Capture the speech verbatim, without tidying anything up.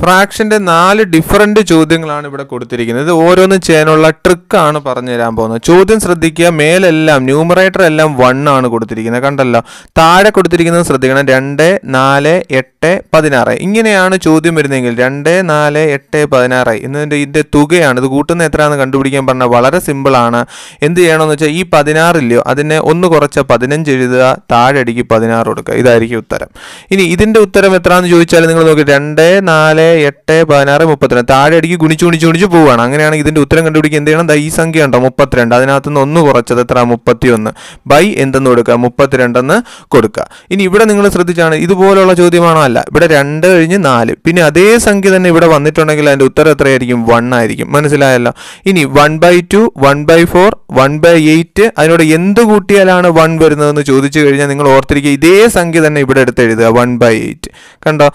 ഫ്രാക്ഷൻ്റെ നാല് ഡിഫറൻറ്റ് ചോദ്യങ്ങളാണ് ഇവിടെ കൊടുത്തിരിക്കുന്നത്. ഇത് ഓരോന്നും ചെയ്യാനുള്ള ട്രിക്കാണ് പറഞ്ഞു തരാൻ പോകുന്നത്. ചോദ്യം ശ്രദ്ധിക്കുക. മേലെല്ലാം ന്യൂമറേറ്റർ എല്ലാം വൺ ആണ് കൊടുത്തിരിക്കുന്നത്, കണ്ടല്ലോ. താഴെ കൊടുത്തിരിക്കുന്നത് ശ്രദ്ധിക്കണം, രണ്ട് നാല് എട്ട് പതിനാറ്. ഇങ്ങനെയാണ് ചോദ്യം വരുന്നതെങ്കിൽ രണ്ട് നാല് എട്ട് പതിനാറ് എന്നതിൻ്റെ ഇതിൻ്റെ തുകയാണ്. ഇത് കൂട്ടുന്ന എത്രയാണെന്ന് കണ്ടുപിടിക്കാൻ പറഞ്ഞാൽ വളരെ സിമ്പിളാണ്. എന്ത് ചെയ്യണമെന്ന് വെച്ചാൽ ഈ പതിനാറില്ലയോ അതിനെ ഒന്ന് കുറച്ച പതിനഞ്ച് എഴുതുക, താഴെ അടിക്ക് പതിനാറ് കൊടുക്കുക. ഇതായിരിക്കും ഉത്തരം. ഇനി ഇതിൻ്റെ ഉത്തരം എത്രയാണെന്ന് ചോദിച്ചാൽ നിങ്ങൾ നോക്കി, രണ്ട് നാല് എട്ട് പതിനാറ് മുപ്പത്തിരണ്ട്. താഴെ അടിക്ക് ഗുണിച്ച് ഗുണിച്ച് ഗുണിച്ച് പോവുകയാണ്. അങ്ങനെയാണെങ്കിൽ ഇതിൻ്റെ ഉത്തരം കണ്ടുപിടിക്കുക എന്ത് ചെയ്യണം? ഈ സംഖ്യ ഉണ്ടോ മുപ്പത്തിരണ്ട്, അതിനകത്തുനിന്ന് ഒന്ന് കുറച്ചത് എത്ര? മുപ്പത്തി ഒന്ന് ബൈ എന്തെന്ന് കൊടുക്കുക? മുപ്പത്തിരണ്ടെന്ന് കൊടുക്കുക. ഇനി ഇവിടെ നിങ്ങൾ ശ്രദ്ധിച്ചാണ് ഇതുപോലുള്ള ചോദ്യമാണോ? അല്ല. ഇവിടെ രണ്ട് കഴിഞ്ഞ് നാല്, പിന്നെ അതേ സംഖ്യ തന്നെ ഇവിടെ വന്നിട്ടുണ്ടെങ്കിൽ അതിൻ്റെ ഉത്തരം എത്രയായിരിക്കും? വൺ ആയിരിക്കും. മനസ്സിലായല്ലോ. ഇനി one by two, one by four, one by eight, അതിനോട് എന്ത് കൂട്ടിയാലാണ് വൺ വരുന്നതെന്ന് ചോദിച്ചു കഴിഞ്ഞാൽ നിങ്ങൾ ഓർത്തിരിക്കുക ഇതേ സംഖ്യ തന്നെ ഇവിടെ എടുത്ത് എഴുതുക, വൺ ബൈ എയ്റ്റ്. കണ്ടോ?